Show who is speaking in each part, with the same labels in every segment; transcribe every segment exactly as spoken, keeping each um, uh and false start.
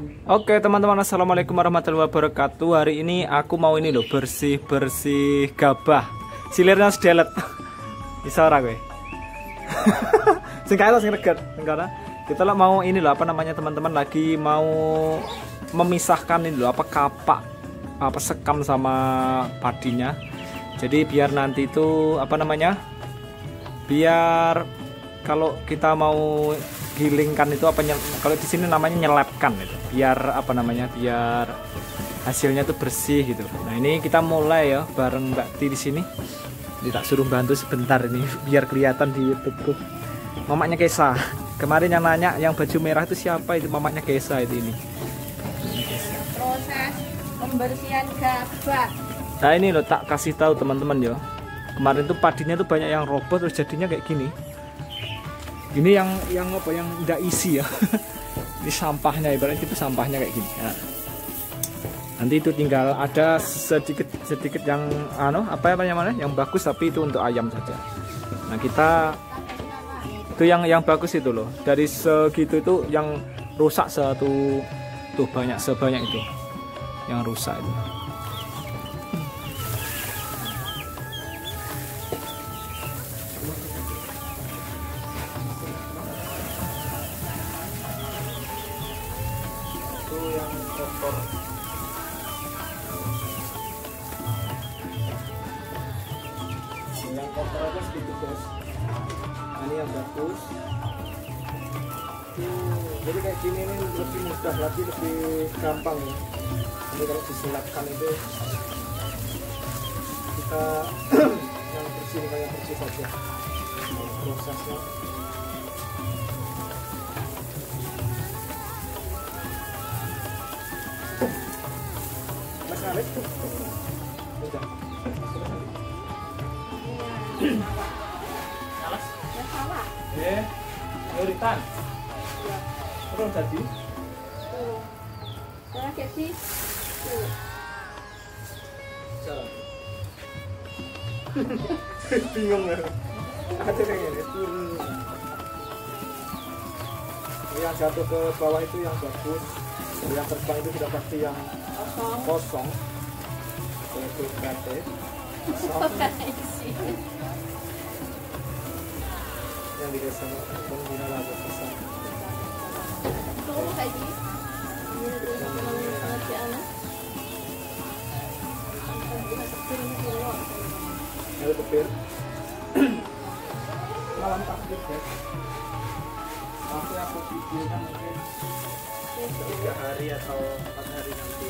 Speaker 1: Oke teman-teman, assalamualaikum warahmatullahi wabarakatuh. Hari ini aku mau ini loh, bersih-bersih gabah. Silirnya sedelet. Bisa ora gue? Sing kae sing reget, karena kita lah mau ini loh, apa namanya teman-teman, lagi mau memisahkan ini loh, apa kapak, apa sekam sama padinya. Jadi biar nanti itu apa namanya? Biar kalau kita mau gilingkan itu apa, kalau di sini namanya nyelepkan itu, biar apa namanya, biar hasilnya tuh bersih gitu. Nah ini kita mulai ya bareng Mbak Ti di sini. Jadi tak suruh bantu sebentar ini biar kelihatan di YouTubeku. Mamanya Kesa. Kemarin yang nanya yang baju merah itu siapa, itu mamanya Kesa itu ini.
Speaker 2: Proses pembersihan gabah.
Speaker 1: Nah ini loh, tak kasih tahu teman-teman ya. Kemarin tuh padinya tuh banyak yang roboh terus jadinya kayak gini. Ini yang yang apa, yang tidak isi ya. Ini sampahnya, ibaratnya itu sampahnya kayak gini. Nah, nanti itu tinggal ada sedikit sedikit yang ano apa apa namanya, yang bagus, tapi itu untuk ayam saja. Nah kita itu yang yang bagus itu loh. Dari segitu itu yang rusak satu tuh, banyak sebanyak itu yang rusak itu. Yang kotor, yang kotor aja sedikit guys. Nah, ini yang bagus tuh, jadi kayak gini ini lebih mudah lagi, lebih gampang ya. Ini kalau disilapkan itu kita yang bersih kayak bersih saja prosesnya. Udah. Alas.
Speaker 2: Ya salah.
Speaker 1: Eh, uritan.
Speaker 2: Iya.
Speaker 1: Terus tadi.
Speaker 2: Tuh. Saya kasih. Tuh.
Speaker 1: Jalan. Bingung ya. Ada yang ini turun. Yang jatuh ke bawah itu yang bagus. Yang terbang itu sudah pasti yang
Speaker 2: Kosong.
Speaker 1: kosong. Itu berarti kosong. Yang dikasih pengguna lagu kosong.
Speaker 2: Tuh kayak gini. Ini tuh sampai namanya pengertian.
Speaker 1: Ada tepir. Malam takdir guys. Nanti aku videonya mungkin tiga hari atau empat hari nanti.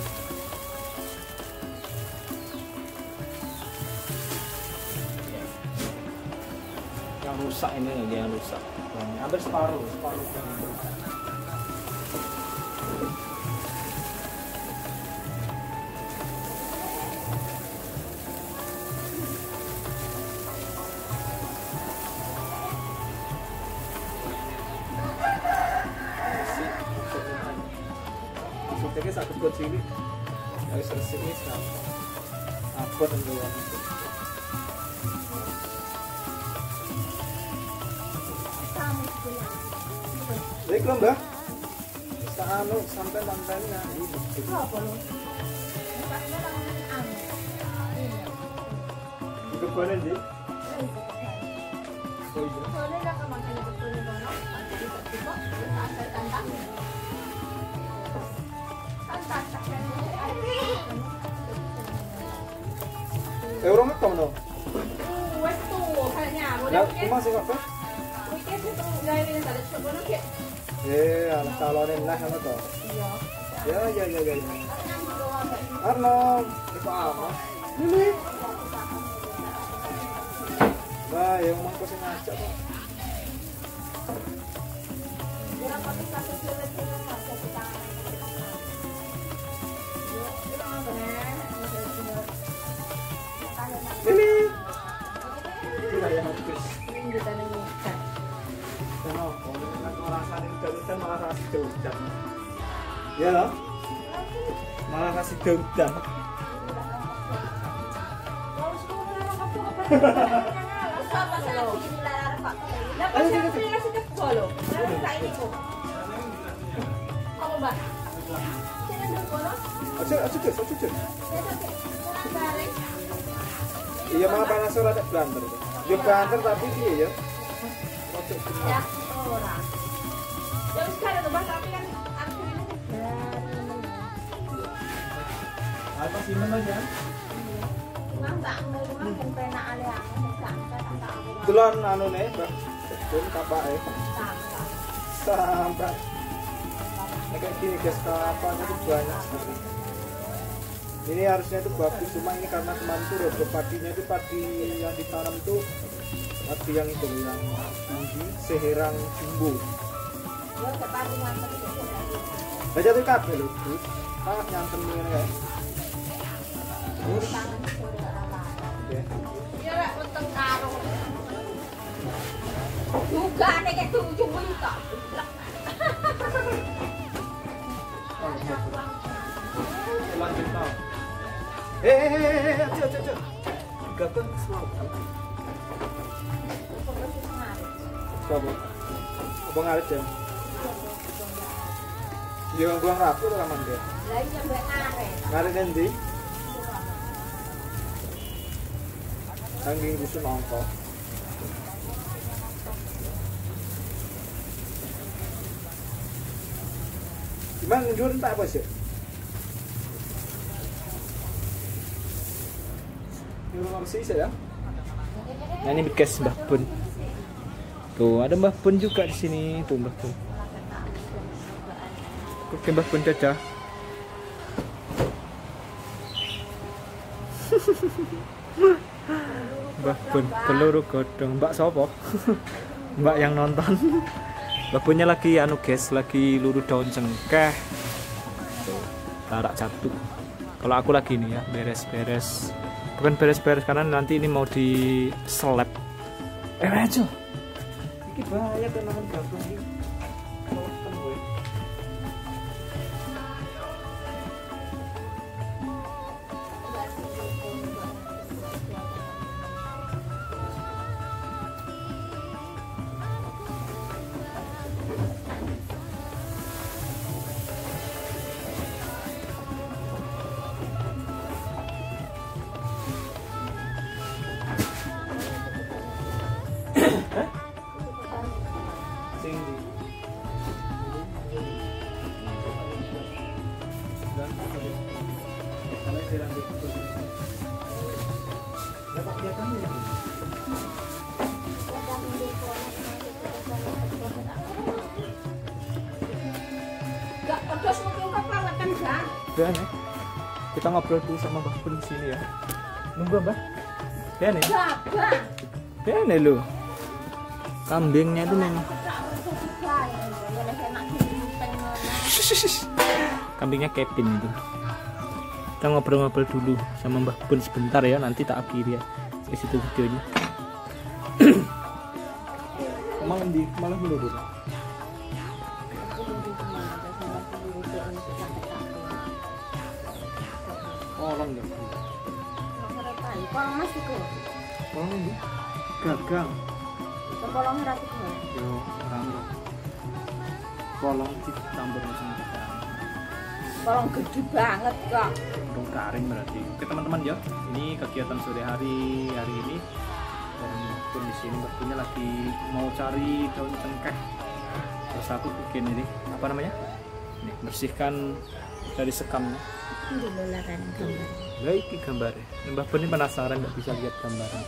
Speaker 1: Yang rusak ini nih, yang rusak. Hampir separuh, separuh yang rusak. Jadi satu buat sini harus resik ini sama apa dan doang itu. Baik loh mbak, bisa anu sampai lantainya ini.
Speaker 2: Apa lo?
Speaker 1: Itu boleh di? Oh iya.
Speaker 2: Soalnya dah kemakan betul nih bang. Nanti tiba-tiba ada tantang.
Speaker 1: Euro ngetong dong.
Speaker 2: Wes tuh kayaknya.
Speaker 1: Ya, cuma sih apa?
Speaker 2: Weekend itu nggak ini ada coba nanti.
Speaker 1: Eh, anak calonin lah sama tuh.
Speaker 2: Iya.
Speaker 1: Ya, ya, ya, ya. Arno, itu apa? Ini. Nah, yang mau kau sih ngajak pak.
Speaker 2: Berapa kita sesuai dengan masa kita.
Speaker 1: Ini. Ini yang habis.
Speaker 2: Ini kita nengok.
Speaker 1: Kenapa? Kalau ngerasain hujan-hujan malah kasih hujan. Ya loh. Malah kasih hujan.
Speaker 2: Sama sa sinilara pa. Dapat siya sila sa kapolo. Ano sa ini ko? Ako ba?
Speaker 1: Aja, aja, aja, aja. Iya malah panas ora ada banter. Yo banter tapi piye ya?
Speaker 2: Ya, ora. Ya wis kan Mbak, tapi kan aku ini
Speaker 1: Apa sih aja?
Speaker 2: Mang tak mau rumah kan penak ale aku sampai tak tak.
Speaker 1: Delon anune, Mbak. Pun kapake.
Speaker 2: Sampai.
Speaker 1: Sampai. Nek gini guys, kapan itu banyak sekali. Ini harusnya itu bagus, cuma ini karena kemarin itu rodo padinya itu padi yang ditanam itu padi yang itu yang tinggi seherang jumbo.
Speaker 2: Ya padi nyantem itu.
Speaker 1: Lah jatuh kabeh lho, Gus. Sangat nyantem ngene ya. Terus
Speaker 2: Tangan sore ora apa.
Speaker 1: oke.
Speaker 2: Ya lek weteng karo. Juga nek kayak tujuh menit tak.
Speaker 1: Lanjut now. Eh, eh, eh, eh, aja, aja, aja. Gagal slow. Coba. Abang ngarit ya. Iya, gua rapi lah man dia.
Speaker 2: Lah iya mbek ngaret.
Speaker 1: Ngarit endi? Angging dusun angka. Gimana njur tak apa sih? Ya. Nah ini bekas Mbah Pun. Tuh ada Mbah Pun juga di sini. Tuh Mbah Pun. Oke Mbah Pun caca. Mbah Pun peluru godong. Mbak sopo? Mbak yang nonton. Mbah Punnya lagi anu guys, lagi luru daun cengkeh. Tarak jatuh. Kalau aku lagi nih ya beres-beres. Bukan beres-beres karena nanti ini mau di seleb. Eh aja. Iki bahaya tenanan gabung iki. Kan gue. Udah nih, kita ngobrol dulu sama Mbah Pun di sini ya. Nunggu Mbah. Ya nih. Ya nih lu. Kambingnya itu memang. Kambingnya Kevin itu. Kita ngobrol-ngobrol dulu sama Mbah Pun sebentar ya, nanti tak akhiri ya di situ videonya. Malah di malah dulu. Kolong ya.
Speaker 2: Kolong mas iku.
Speaker 1: Kolong ini gagang.
Speaker 2: Kolong ratu kok.
Speaker 1: Yo, orang kolong ditambah sama gagang.
Speaker 2: Kolong gede banget kok.
Speaker 1: Dong karing berarti. Oke teman-teman ya, ini kegiatan sore hari hari ini. Dan pun di sini waktunya lagi mau cari daun cengkeh. Terus aku bikin ini apa namanya? Ini bersihkan dari sekamnya.
Speaker 2: Dulu lah kan gambar.
Speaker 1: Lah iki gambarnya. Mbah Pun ini penasaran nggak bisa lihat gambarnya.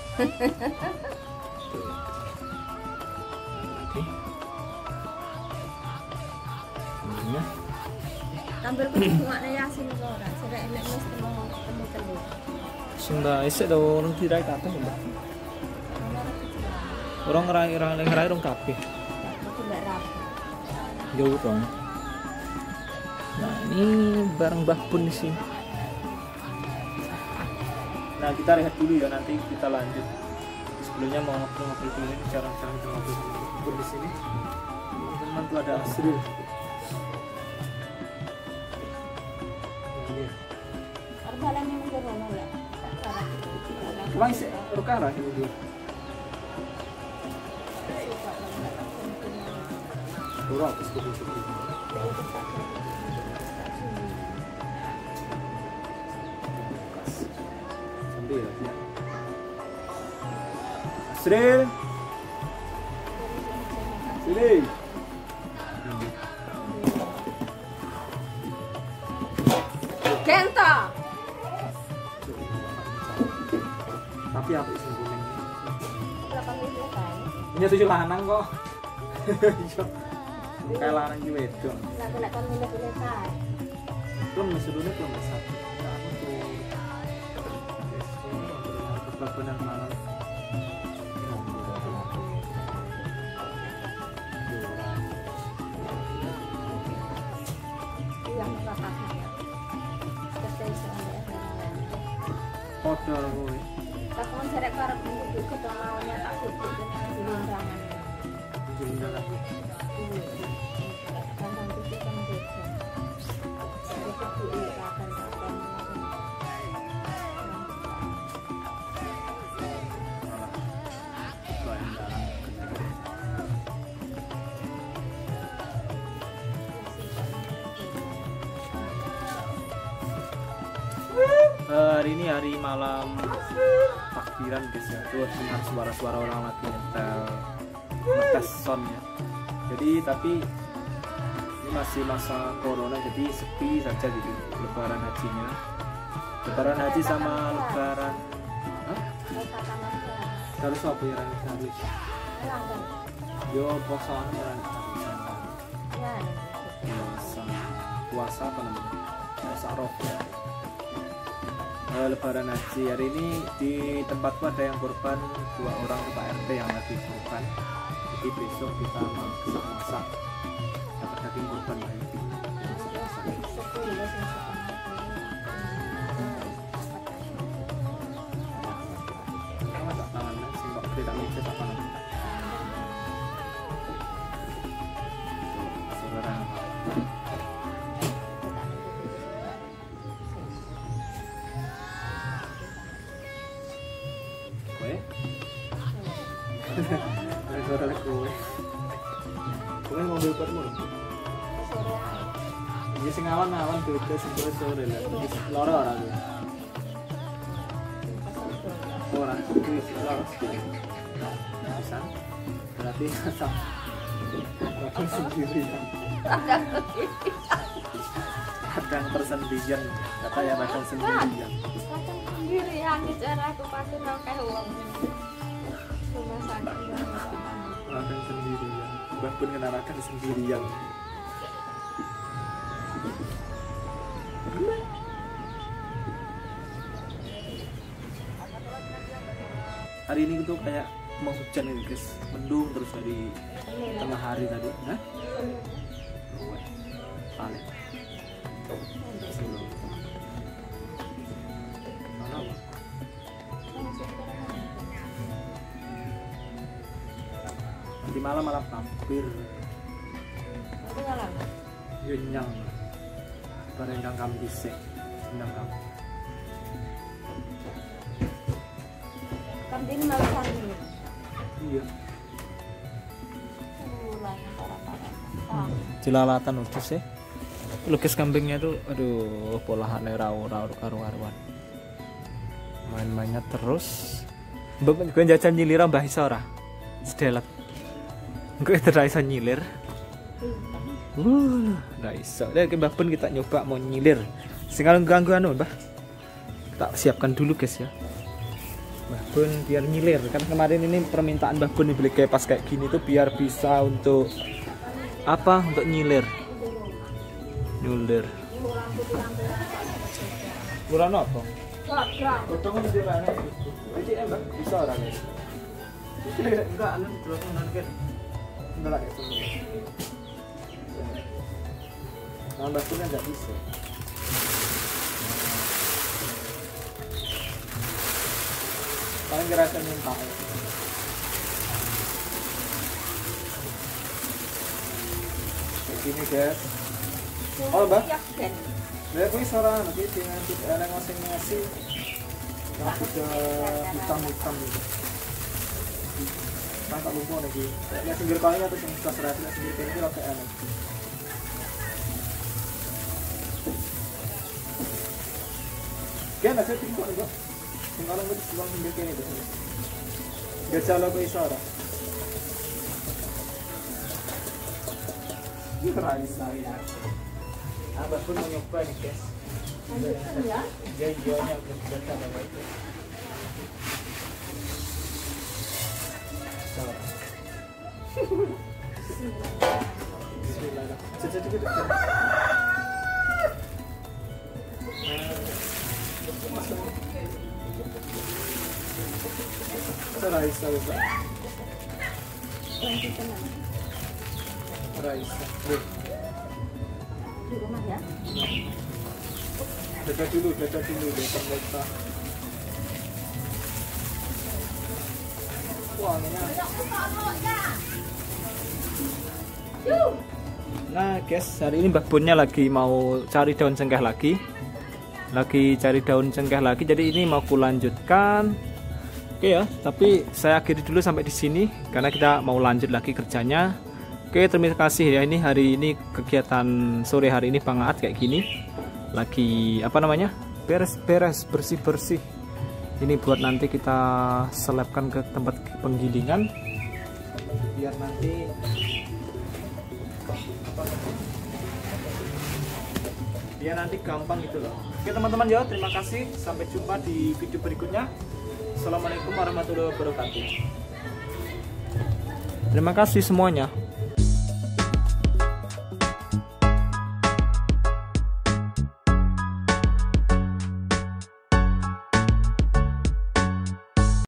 Speaker 1: Nih. Ini.
Speaker 2: Tampil kudu yasin kok ora. Sira enek mesti mau temu-temu.
Speaker 1: Sing mbak isik do orang tirai kabeh mbak. Orang ngerai-ngerai ngerai orang kabeh.
Speaker 2: Aku mbak rapi.
Speaker 1: Jauh dong. Nah ini bareng Mbah Pun di sini. Nah kita lihat dulu ya, nanti kita lanjut. Sebelumnya mau ngobrol-ngobrol dulu ini cara-cara kita ngobrol sama Mbah Pun di sini. Teman-teman tuh ada Asrul.
Speaker 2: Arbalan yang corona ya.
Speaker 1: Wah sih, perkara ini dia. Kurang terus kudu-kudu. Sri. Sini.
Speaker 2: Gento.
Speaker 1: Tapi apa sih kuning?
Speaker 2: delapan ribu kan.
Speaker 1: Ini tujuh lanang kok. Kayak lanang juga itu.
Speaker 2: Lah kena kan milih-milih kan.
Speaker 1: Belum sebelumnya belum besar. Nah, untuk benar malam.
Speaker 2: Yang rapatnya. Kesel soalnya.
Speaker 1: Foto gue.
Speaker 2: Tak mau cari karep untuk ikut maunya tak ikut dengan undangan.
Speaker 1: Jadi lagi.
Speaker 2: Kan nanti kita mendesak. Saya kedua akan akan
Speaker 1: hari ini hari malam takbiran guys ya, tuh dengar suara-suara orang lagi nyetel ngetes sound ya. Jadi tapi ini masih masa corona jadi sepi saja gitu lebaran hajinya. Lebaran haji sama lebaran hah? Harus apa ya harus? Yo puasa ya puasa puasa apa namanya? Puasa Arafah. Lebaran haji hari ini di tempatku ada yang korban dua orang Pak R T yang lagi korban. Jadi besok kita masak-masak dapat daging korban lagi. Kamu tak tangan sih kok tidak mikir tak tangan. Saudara. Suara kue, kue mobil permu. Jadi sing awan-awan tuh itu sore sore lah. Jadi loro orang tuh. Orang tuh loro sedikit. Bisa. Berarti asal. Kadang sendirian. Kadang persendirian. Kata ya kadang sendirian.
Speaker 2: Kadang sendirian bicara aku pasti pakai uang. Rumah sakit.
Speaker 1: Radang sendirian, bahkan ngenarakan sendirian. Hari ini tuh kayak mau hujan nih guys, mendung terus dari tengah hari tadi. Hah? Paling. Di malam malam hampir yenyang barengkang kam dhisik ndang kam
Speaker 2: kambing malah kambing
Speaker 1: iya
Speaker 2: ulah para-para
Speaker 1: jelalatan udus ya lukis kambingnya tuh aduh polahannya raw-raw karu-karuan main-mainnya terus mbak gue jajan nyilira mbah iso ora sedelet gue tidak bisa nyilir. Uh, nggak bisa. Lihat ke Mbah Pun kita nyoba mau nyilir. Sekarang ganggu anu, Mbah. Tak siapkan dulu guys ya. Mbah Pun biar nyilir. Kan kemarin ini permintaan Mbah Pun dibeli kayak pas kayak gini tuh biar bisa untuk apa? Untuk nyilir. Nyilir. Kurang apa? Potong di mana? Jadi Mbah bisa orang ini. Enggak, anu terus nanti enggak lagi semua. Nambah pun enggak bisa. Paling kira-kira minta. Begini guys. Oh, Mbak. Lihat kuwi suara nanti dengan ada ngasih-ngasih. Yang sudah hitam-hitam gitu. Tak lupa lagi. Lihat pinggir kalinya tuh yang sudah serasi lihat pinggir ini rasa enak. Kan ada tinggal juga. Tinggal nggak di sebelah pinggir ini tuh. Gejala kok iso ora? Ora bisa ya. Abah pun mau nyoba nih guys.
Speaker 2: Lanjutkan ya.
Speaker 1: Iya iya nya udah ada itu. Bismillah. Jadi gitu. Raisa, Raisa.
Speaker 2: Lanjutkan lagi.
Speaker 1: Raisa.
Speaker 2: Di rumah ya.
Speaker 1: Dada dulu, dada dulu, dada. Wanginya. Nah guys, hari ini Mbak Bunnya lagi mau cari daun cengkeh lagi. Lagi cari daun cengkeh lagi, jadi ini mau kulanjutkan. Oke ya, tapi saya akhiri dulu sampai di sini karena kita mau lanjut lagi kerjanya. Oke, terima kasih ya. Ini hari ini kegiatan sore hari ini Bang Aat kayak gini. Lagi apa namanya? Beres-beres, bersih-bersih. Ini buat nanti kita selipkan ke tempat penggilingan biar nanti biar nanti gampang gitu loh. Oke teman-teman ya, terima kasih. Sampai jumpa di video berikutnya. Assalamualaikum warahmatullahi wabarakatuh. Terima kasih semuanya.